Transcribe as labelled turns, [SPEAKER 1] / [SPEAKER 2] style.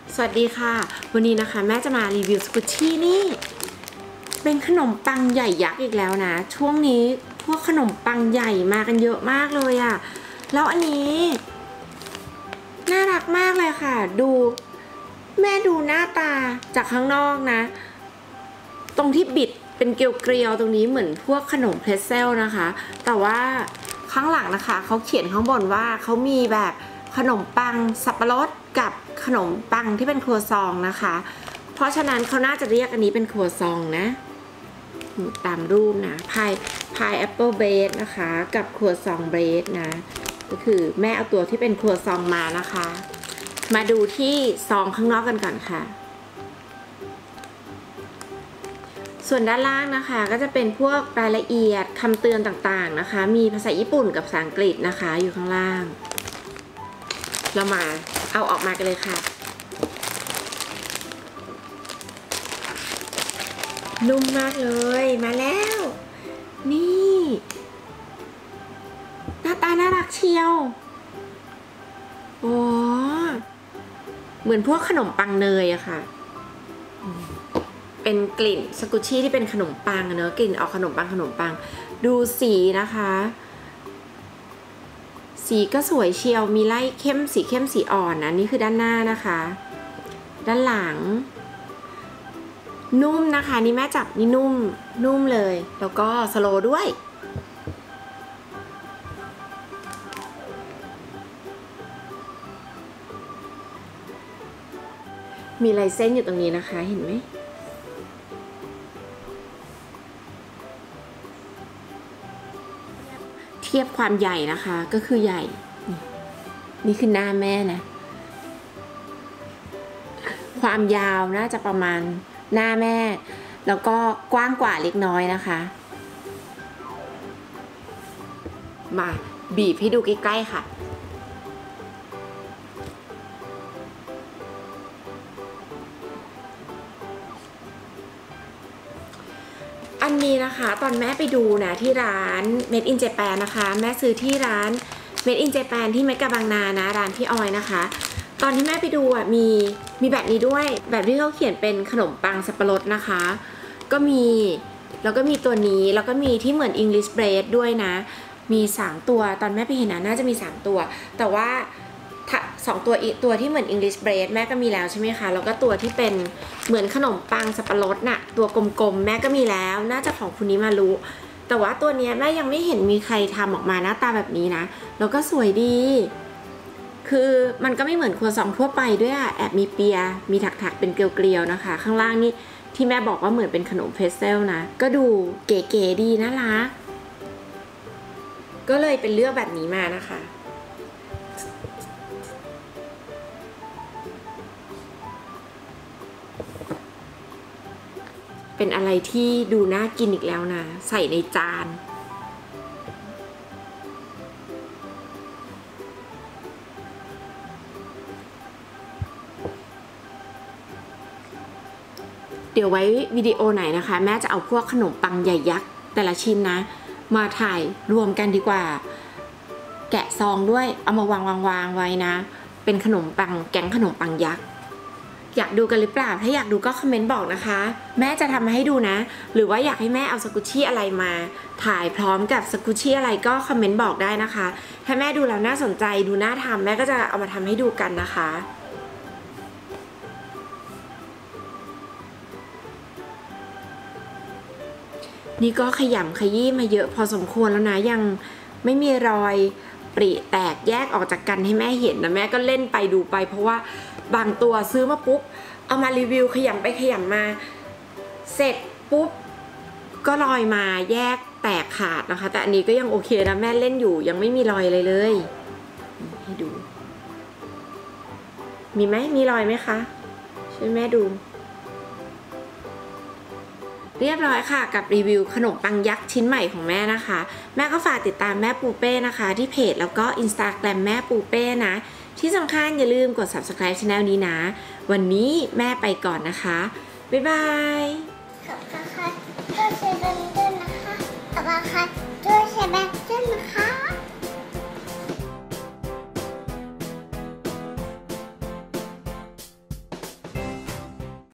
[SPEAKER 1] สวัสดีค่ะวันนี้นะคะแม่จะมารีวิวสกุชชี่นี่เป็นขนมปังใหญ่ยักษ์อีกแล้วนะช่วงนี้พวกขนมปังใหญ่มากันเยอะมากเลยอะแล้วอันนี้น่ารักมากเลยค่ะดูแม่ดูหน้าตาจากข้างนอกนะตรงที่บิดเป็นเกลียวๆตรงนี้เหมือนพวกขนมเพรสเซลนะคะแต่ว่าข้างหลังนะคะเขาเขียนข้างบนว่าเขามีแบบขนมปังสับปะรดกับขนมปังที่เป็นครัวซองนะคะเพราะฉะนั้นเขาน่าจะเรียกอันนี้เป็นครัวซองนะตามรูปนะพายแอปเปิลเบรดนะคะกับครัวซองเบรดนะก็คือแม่เอาตัวที่เป็นครัวซองมานะคะมาดูที่ซองข้างนอกกันก่อนค่ะส่วนด้านล่างนะคะก็จะเป็นพวกรายละเอียดคำเตือนต่างๆนะคะมีภาษาญี่ปุ่นกับภาษาอังกฤษนะคะอยู่ข้างล่างเรามาเอาออกมากันเลยค่ะนุ่มมากเลยมาแล้วนี่หน้าตาน่ารักเชียวโอ้เหมือนพวกขนมปังเนยอะค่ะเป็นกลิ่นสกุชชี่ที่เป็นขนมปังเนอะกลิ่นออกขนมปังดูสีนะคะสีก็สวยเชียวมีไล่เข้มสีอ่อนนะนี่คือด้านหน้านะคะด้านหลังนุ่มนะคะนี่แม่จับนี่นุ่มเลยแล้วก็สโลว์ด้วยมีลายเส้นอยู่ตรงนี้นะคะเห็นไหมเทียบความใหญ่นะคะก็คือใหญ่นี่คือหน้าแม่นะความยาวน่าจะประมาณหน้าแม่แล้วก็กว้างกว่าเล็กน้อยนะคะมาบีบให้ดูใกล้ๆค่ะอันนี้นะคะตอนแม่ไปดูนะที่ร้าน Made in Japan นะคะแม่ซื้อที่ร้าน Made in Japan ที่เมกะบางนานะร้านพี่ออยนะคะตอนที่แม่ไปดูอ่ะมีแบบนี้ด้วยแบบที่เขาเขียนเป็นขนมปังสับปะรดนะคะก็มีแล้วก็มีตัวนี้แล้วก็มีที่เหมือน English bread ด้วยนะมี3ตัวตอนแม่ไปเห็นนะน่าจะมี3ตัวแต่ว่า2ตัวอีกตัวที่เหมือน English bread แม่ก็มีแล้วใช่ไหมคะแล้วก็ตัวที่เป็นเหมือนขนมปังสับปะรดน่ะตัวกลมๆแม่ก็มีแล้วน่าจะของคุณนี้มารู้แต่ว่าตัวนี้แม่ยังไม่เห็นมีใครทำออกมาหน้าตาแบบนี้นะแล้วก็สวยดีคือมันก็ไม่เหมือนครัวซองทั่วไปด้วยอะแอบมีเปียมีถักๆเป็นเกลียวๆนะคะข้างล่างนี่ที่แม่บอกว่าเหมือนเป็นขนมเพรสเซลนะก็ดูเก๋ๆดีน่ารักก็เลยเป็นเลือกแบบนี้มานะคะเป็นอะไรที่ดูน่ากินอีกแล้วนะใส่ในจานเดี๋ยวไว้วิดีโอไหนนะคะแม่จะเอาพวกขนมปังใหญ่ยักษ์แต่ละชิ้นนะมาถ่ายรวมกันดีกว่าแกะซองด้วยเอามาวางไว้นะเป็นขนมปังแก๊งขนมปังยักษ์อยากดูกันหรือเปล่าถ้าอยากดูก็คอมเมนต์บอกนะคะแม่จะทำมาให้ดูนะหรือว่าอยากให้แม่เอาสกุชชี่อะไรมาถ่ายพร้อมกับสกุชชี่อะไรก็คอมเมนต์บอกได้นะคะถ้าแม่ดูแล้วน่าสนใจดูน่าทำแม่ก็จะเอามาทำให้ดูกันนะคะนี่ก็ขยำขยี้มาเยอะพอสมควรแล้วนะยังไม่มีรอยปริแตกแยกออกจากกันให้แม่เห็นนะแม่ก็เล่นไปดูไปเพราะว่าบางตัวซื้อมาปุ๊บเอามารีวิวขยำไปขยำมาเสร็จปุ๊บก็รอยมาแยกแตกขาดนะคะแต่อันนี้ก็ยังโอเคนะแม่เล่นอยู่ยังไม่มีรอยอะไรเลยให้ดูมีไหมมีรอยไหมคะช่วยแม่ดูเรียบร้อยค่ะกับรีวิวขนมปังยักษ์ชิ้นใหม่ของแม่นะคะแม่ก็ฝากติดตามแม่ปูเป้นะคะที่เพจแล้วก็ Instagram แม่ปูเป้นะที่สำคัญอย่าลืมกด Subscribe Channel นี้นะวันนี้แม่ไปก่อนนะคะบ๊ายบาย
[SPEAKER 2] ขอบคุณค่ะช่วยแชร์ด้วยนะคะขอบคุณค่ะช่วยแชร์ด้วยนะคะ